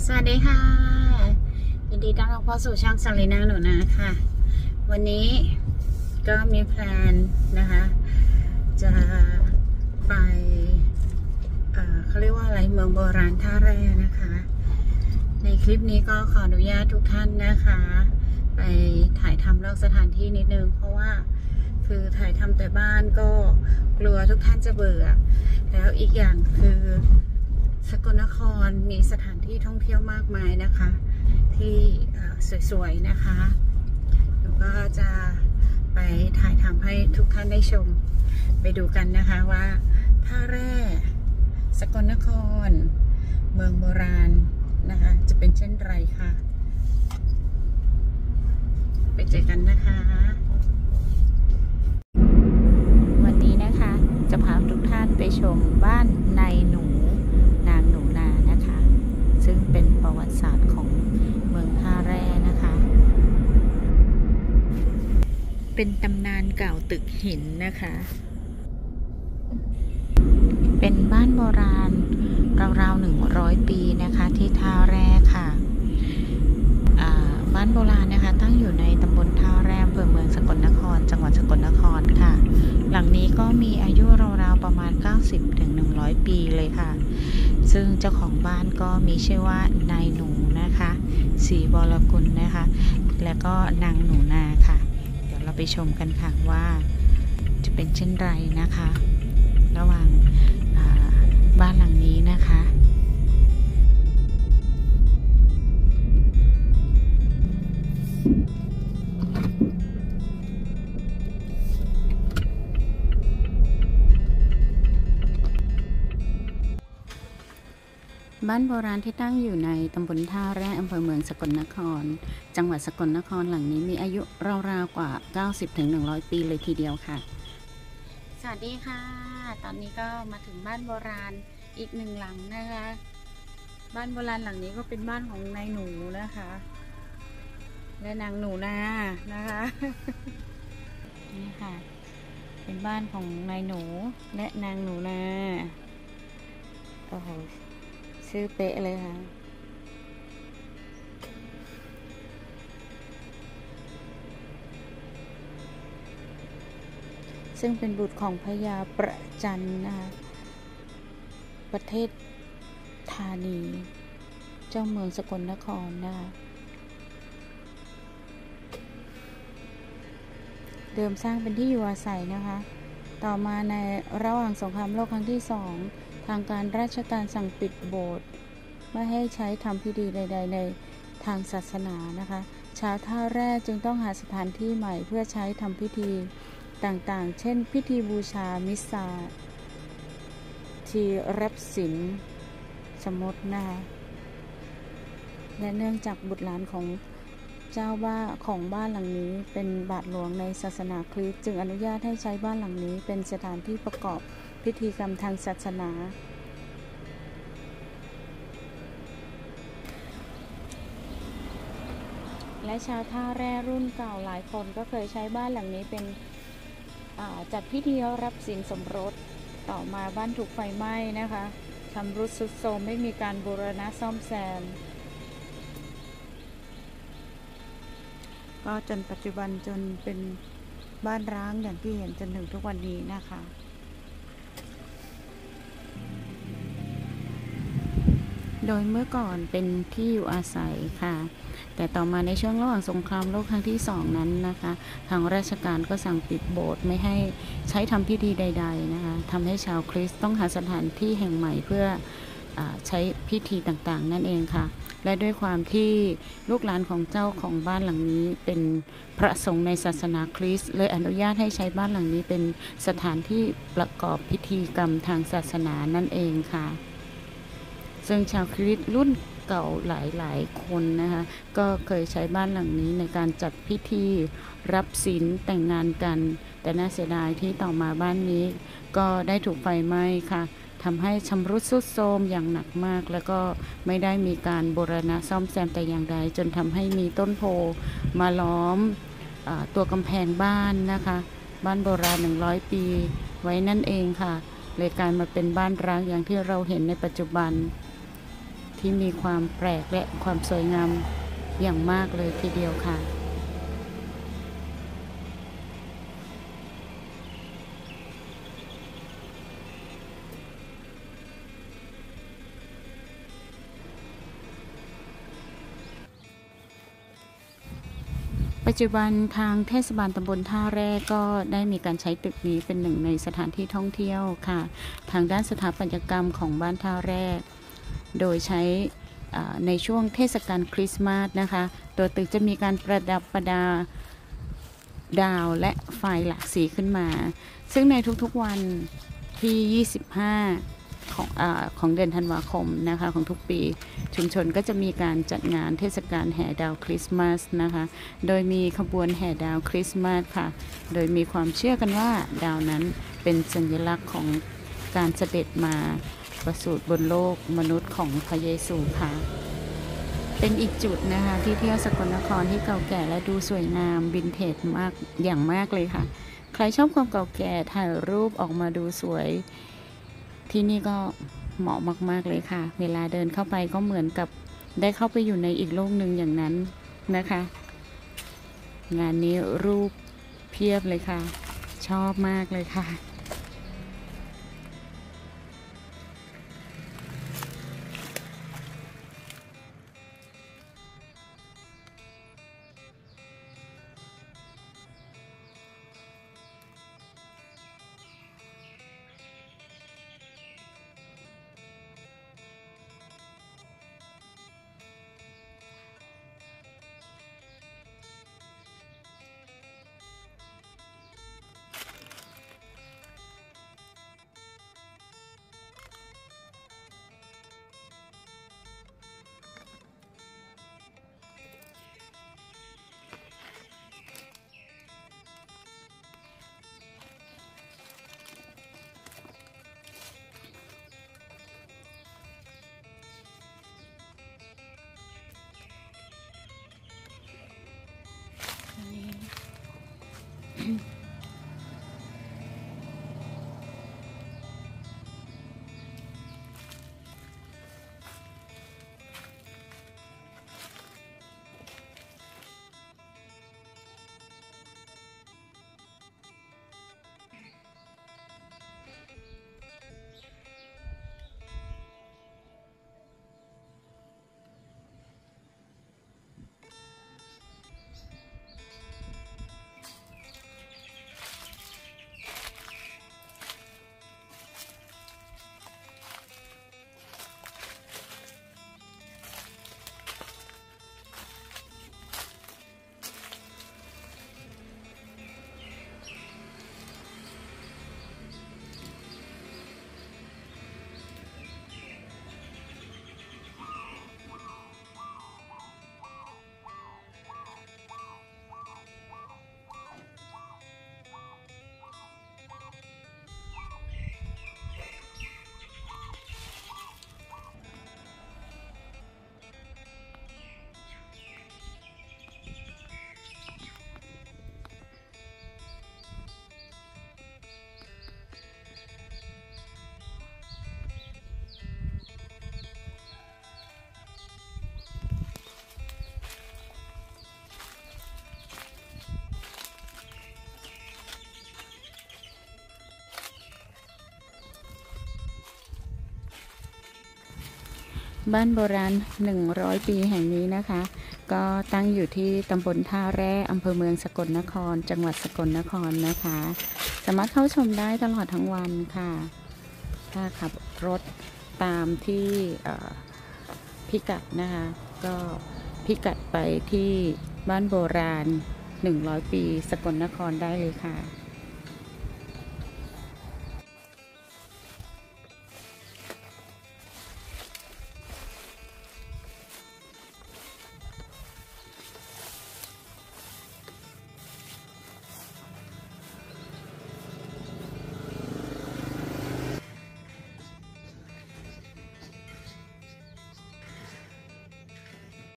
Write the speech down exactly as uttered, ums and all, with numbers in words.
สวัสดีค่ะยินดีต้อนรับเข้าสู่ช่องซาลีนาหนูนาค่ะวันนี้ก็มีแพลนนะคะจะไปเอ่อเขาเรียกว่าอะไรเมืองโบราณท่าแร่นะคะในคลิปนี้ก็ขออนุญาตทุกท่านนะคะไปถ่ายทำนอกสถานที่นิดนึงเพราะว่าคือถ่ายทำแต่บ้านก็กลัวทุกท่านจะเบื่อแล้วอีกอย่างคือสกลนครมีสถานที่ท่องเที่ยวมากมายนะคะที่สวยๆนะคะแล้วก็จะไปถ่ายทำให้ทุกท่านได้ชมไปดูกันนะคะว่าท่าแร่สกลนครเมืองโบราณนะคะจะเป็นเช่นไรค่ะไปเจอกันนะคะวันนี้นะคะจะพาทุกท่านไปชมบ้านนายหนูนางหนูนานะคะซึ่งเป็นประวัติศาสตร์ของเมืองท่าแร่นะคะเป็นตำนานเก่าตึกหินนะคะเป็นบ้านโบราณราวๆหนึ่งร้อยปีนะคะที่ท่าแร่ค่ะบ้านโบราณนะคะตั้งอยู่ในตำบลท่าแร่อำเภอเมืองสกลนครจังหวัดสกลนครค่ะหลังนี้ก็มีอายุราวๆประมาณ เก้าสิบถึงหนึ่งร้อย ปีเลยค่ะซึ่งเจ้าของบ้านก็มีชื่อว่านายหนูนะคะศรีบรกุลนะคะและก็นางหนูนาค่ะเดี๋ยวเราไปชมกันค่ะว่าจะเป็นเช่นไรนะคะระหว่างบ้านหลังนี้นะคะบ้านโบราณที่ตั้งอยู่ในตำบลท่าแร่อำเภอเมืองสกลนครจังหวัดสกลนครหลังนี้มีอายุราวๆกว่า เก้าสิบถึงหนึ่งร้อย ปีเลยทีเดียวค่ะสวัสดีค่ะตอนนี้ก็มาถึงบ้านโบราณอีกหนึ่งหลังนะคะบ้านโบราณหลังนี้ก็เป็นบ้านของนายหนูนะคะและนางหนูนานะคะนี่ค่ะเป็นบ้านของนายหนูและนางหนูนาโอ้โหชื่อเป๊ะเลยค่ะซึ่งเป็นบุตรของพญาประจันนะคะประเทศธานีเจ้าเมืองสกลนครนะคะเดิมสร้างเป็นที่อยู่อาศัยนะคะต่อมาในระหว่างสงครามโลกครั้งที่สองทางการราชการสั่งปิดโบสถ์ไม่ให้ใช้ทำพิธีใดๆในทางศาสนานะคะชาวท่าแร่จึงต้องหาสถานที่ใหม่เพื่อใช้ทำพิธีต่างๆเช่นพิธีบูชามิสซาที่รับศีลสมมตินะคะและเนื่องจากบุตรหลานของเจ้าบ้านของบ้านหลังนี้เป็นบาทหลวงในศาสนาคริสต์จึงอนุญาตให้ใช้บ้านหลังนี้เป็นสถานที่ประกอบพิธีกรรมทางศาสนาและชาวท่าแร่รุ่นเก่าหลายคนก็เคยใช้บ้านหลังนี้เป็นจัดพิธีรับศีลสมรสต่อมาบ้านถูกไฟไหม้นะคะชำรุดทรุดโทรมไม่มีการบูรณะซ่อมแซมก็จนปัจจุบันจนเป็นบ้านร้างอย่างที่เห็นจนถึงทุกวันนี้นะคะโดยเมื่อก่อนเป็นที่อยู่อาศัยค่ะแต่ต่อมาในช่วงระหว่างสงครามโลกครั้งที่สองนั้นนะคะทางราชการก็สั่งปิดโบสถ์ไม่ให้ใช้ทำพิธีใดๆนะคะทำให้ชาวคริสต์ต้องหาสถานที่แห่งใหม่เพื่อใช้พิธีต่างๆนั่นเองค่ะและด้วยความที่ลูกหลานของเจ้าของบ้านหลังนี้เป็นพระสงฆ์ในศาสนาคริสต์เลยอนุญาตให้ใช้บ้านหลังนี้เป็นสถานที่ประกอบพิธีกรรมทางศาสนานั่นเองค่ะซึ่งชาวคริสต์รุ่นเก่าหลายๆคนนะคะก็เคยใช้บ้านหลังนี้ในการจัดพิธีรับศีลแต่งงานกันแต่น่าเสียดายที่ต่อมาบ้านนี้ก็ได้ถูกไฟไหม้ค่ะทำให้ชำรุดทรุดโทรมอย่างหนักมากแล้วก็ไม่ได้มีการบูรณะซ่อมแซมแต่อย่างใดจนทำให้มีต้นโพมาล้อมตัวกำแพงบ้านนะคะบ้านโบราณหนึ่งร้อยปีไว้นั่นเองค่ะเลยกลายมาเป็นบ้านร้างอย่างที่เราเห็นในปัจจุบันทที่มีความแปลกและความสวยงามอย่างมากเลยทีเดียวค่ะปัจจุบันทางเทศบาลตำบลท่าแร่ก็ได้มีการใช้ตึกนี้เป็นหนึ่งในสถานที่ท่องเที่ยวค่ะทางด้านสถาปัตยกรรมของบ้านท่าแร่โดยใช้ในช่วงเทศกาลคริสต์มาสนะคะตัวตึกจะมีการประดับประดาดาวและไฟหลากสีขึ้นมาซึ่งในทุกๆวันที่ยี่สิบห้าของอ่าของเดือนธันวาคมนะคะของทุกปีชุมชนก็จะมีการจัดงานเทศกาลแห่ดาวคริสต์มาสนะคะโดยมีขบวนแห่ดาวคริสต์มาสค่ะโดยมีความเชื่อกันว่าดาวนั้นเป็นสัญลักษณ์ของการเสด็จมาประสูติบนโลกมนุษย์ของพระเยซูค่ะเป็นอีกจุดนะคะที่เที่ยวสกลนครที่เก่าแก่และดูสวยงามวินเทจมากอย่างมากเลยค่ะใครชอบความเก่าแก่ถ่ายรูปออกมาดูสวยที่นี่ก็เหมาะมากๆเลยค่ะเวลาเดินเข้าไปก็เหมือนกับได้เข้าไปอยู่ในอีกโลกหนึ่งอย่างนั้นนะคะงานนี้รูปเพียบเลยค่ะชอบมากเลยค่ะบ้านโบราณหนึ่งร้อยปีแห่งนี้นะคะก็ตั้งอยู่ที่ตำบลท่าแร่อำเภอเมืองสกลนครจังหวัดสกลนครนะคะสามารถเข้าชมได้ตลอดทั้งวันค่ะถ้าขับรถตามที่พิกัดนะคะก็พิกัดไปที่บ้านโบราณหนึ่งร้อยปีสกลนครได้เลยค่ะ